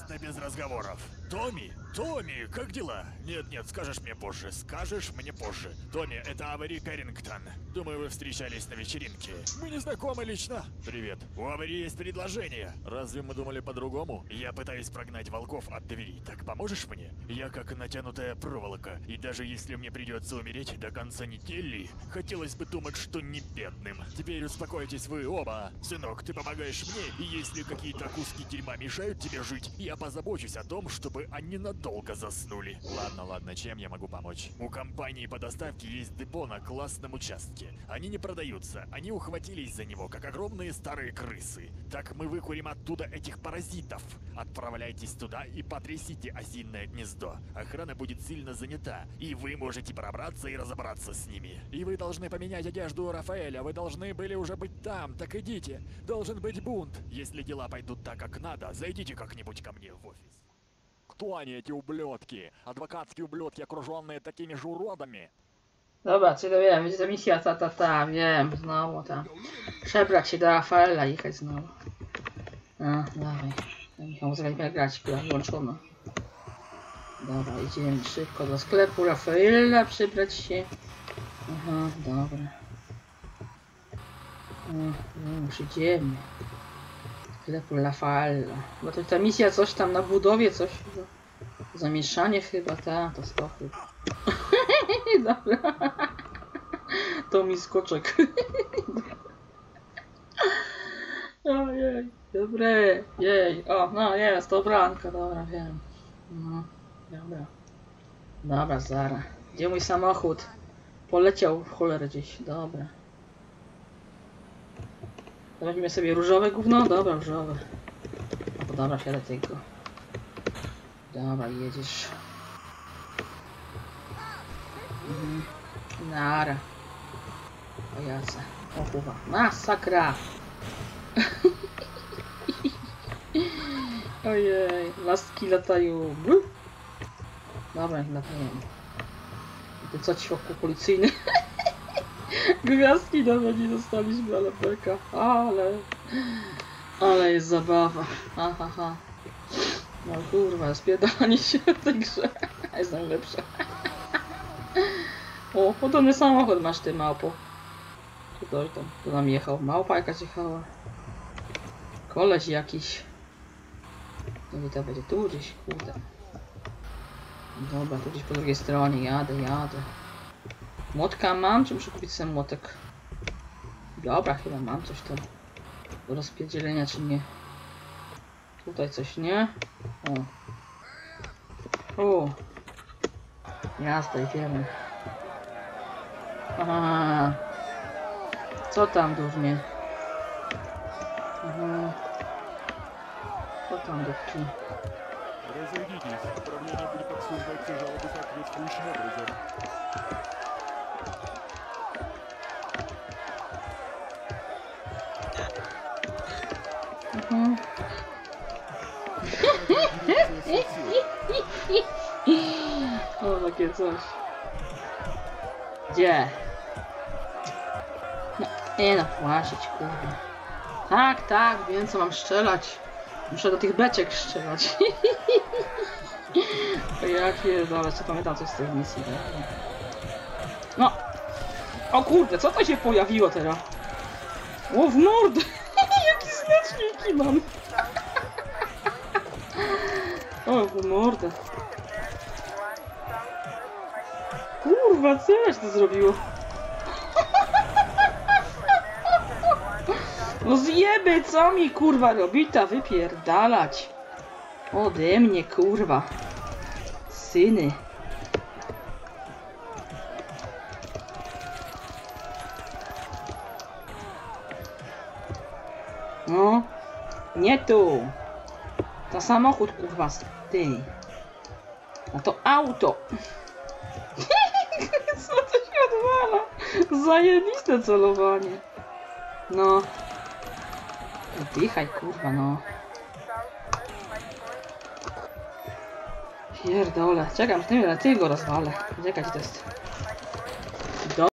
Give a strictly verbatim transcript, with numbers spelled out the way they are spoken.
Понятно, без разговоров. Томми, Томми, как дела? Нет-нет, скажешь мне позже, скажешь мне позже. Томми, это Авари Кэррингтон. Думаю, вы встречались на вечеринке. Мы не знакомы лично. Привет. У Авари есть предложение. Разве мы думали по-другому? Я пытаюсь прогнать волков от двери. Так поможешь мне? Я как натянутая проволока. И даже если мне придется умереть до конца недели, хотелось бы думать, что не бедным. Теперь успокойтесь вы оба. Сынок, ты помогаешь мне, и если какие-то куски дерьма мешают тебе жить, я позабочусь о том, чтобы они надолго заснули. Ладно, ладно, чем я могу помочь? У компании по доставке есть депо на классном участке. Они не продаются, они ухватились за него, как огромные старые крысы. Так мы выкурим оттуда этих паразитов. Отправляйтесь туда и потрясите осиное гнездо. Охрана будет сильно занята, и вы можете пробраться и разобраться с ними. И вы должны поменять одежду у Рафаэля, вы должны были уже быть там, так идите. Должен быть бунт. Если дела пойдут так, как надо, зайдите как-нибудь ко мне в офис. Кто они, эти ублюдки? Adwokackie ублюдки, окруженные такими же urодami? Dobra, czy to wiem, będzie to misja, ta, ta, ta, wiem, znowu tam. Przebrać się do Rafaela i jechać znowu. No, dawaj. Michał, zaraz grać, gra włączona. Dobra, idziemy szybko do sklepu Rafaela, przybrać się. Aha, dobra. No, już idziemy. Sklepu Rafaela. Bo to ta misja coś tam na budowie, coś. Zamieszanie chyba, ta, to sto chyba. Dobra. To mi skoczek. Ojej, dobre, jej. O, no jest, to branka, dobra, wiem. No, dobra. Dobra, zara. Gdzie mój samochód? Poleciał w cholerę gdzieś, dobra. Weźmiemy sobie różowe gówno? Dobra, różowe. No, dobra, siadę tylko. Dobra, jedziesz. Mhm. Nara. O jasne. O kurwa. Masakra. Ojej. Lastki latają. Dobra, latają. I to co ci wokół policyjny? Gwiazdki nawet nie dostaliśmy, ale beka. Ale... Ale jest zabawa. Ha, ha, ha. No kurwa, spierdalanie się w tej grze. Jest najlepsze. O, podobny samochód masz ty, małpo. Czy to tam, to nam jechał? Małpa jakaś jechała. Koleś jakiś. No i to będzie tu gdzieś, kurde. Dobra, tu gdzieś po drugiej stronie, jadę, jadę. Młotka mam, czy muszę kupić sam młotek? Dobra, chyba mam coś tam do rozpierdzielenia, czy nie. Tutaj coś, nie? O. O. Jazda, idziemy. Aha. Co tam durnie? Aha. Co tam dupki? Разойдитесь. Управление будет обсуждать все жалобы соответствующим образом. Mhm. O, takie coś. Gdzie? No, nie no, płacić, kurde. Tak, tak, wiem co mam strzelać. Muszę do tych beczek strzelać. Jakie, dobra, co pamiętam coś z tej misji. Tak? No. O kurde, co to się pojawiło teraz? O, w mordę! Jakie znaczniki mam! O, w mordę. Kurwa, co ja to zrobiło? No zjeby, co mi kurwa robi ta wypierdalać? Ode mnie, kurwa. Syny. No, nie tu. To samochód, kurwa, ty. A to auto. Co to się odwala? Zajebiste celowanie. No. Oddychaj, kurwa, no. Pierdole. Czekam, że ty, ty go rozwalę. Czekaj, to jest.